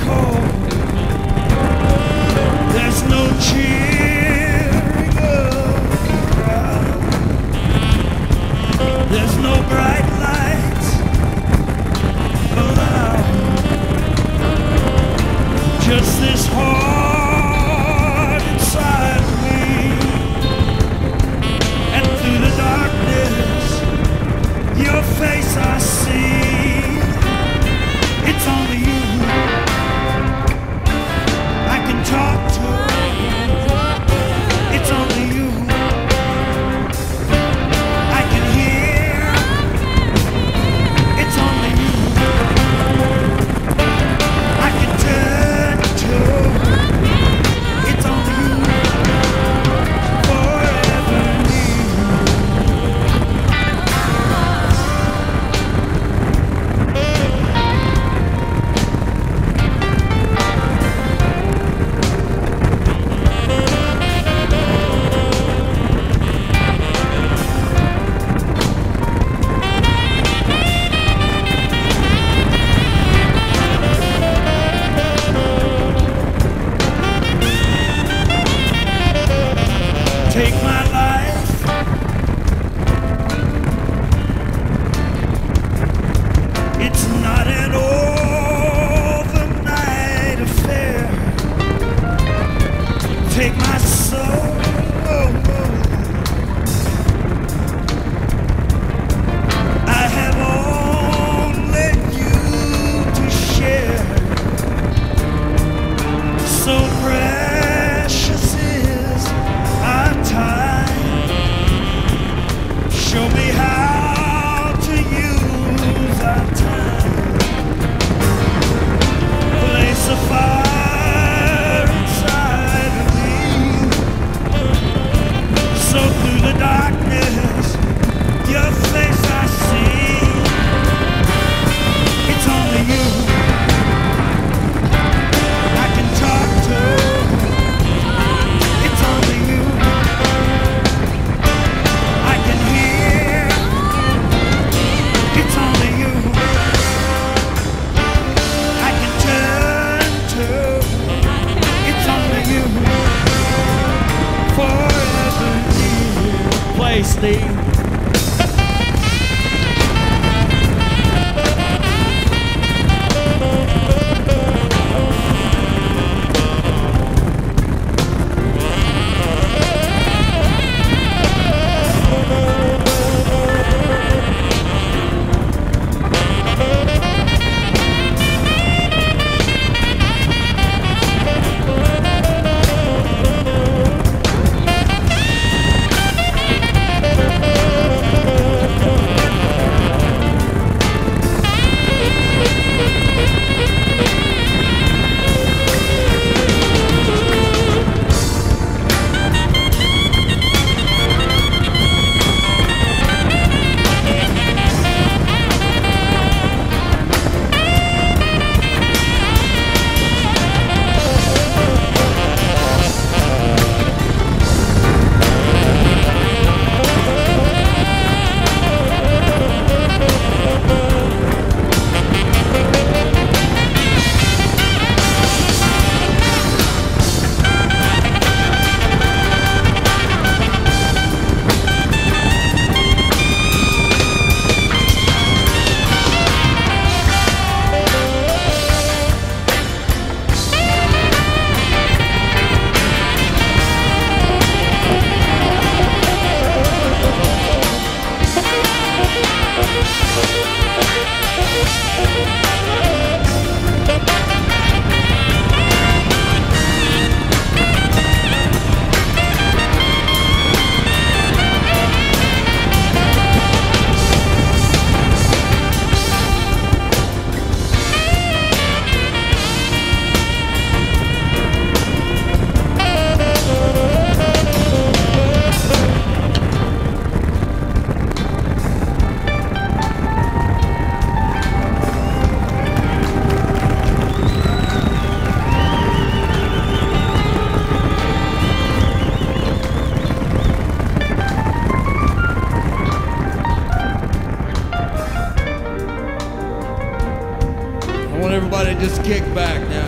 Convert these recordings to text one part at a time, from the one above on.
cold. There's no cheering of the crowd. There's no bright lights allowed. Just this heart inside of me. And through the darkness, your face I see. It's only you I can talk to. It's only you I can hear. It's only you I can turn to. It's only you forever need. Take my life, it's not an overnight affair. Take my soul, I have only you to share. So precious is our time. Show me how to use our time. Place a fire inside of me. So through the darkness, your face I see. It's only you I can talk to. It's only you I can hear. It's only you I can turn to. It's only you forever need. Play, Steve.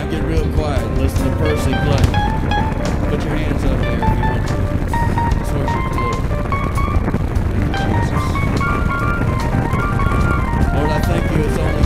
get real quiet and listen to Percy play. Put your hands up there if you want to. Let's worship the Lord. Jesus. Lord, I thank you. It's only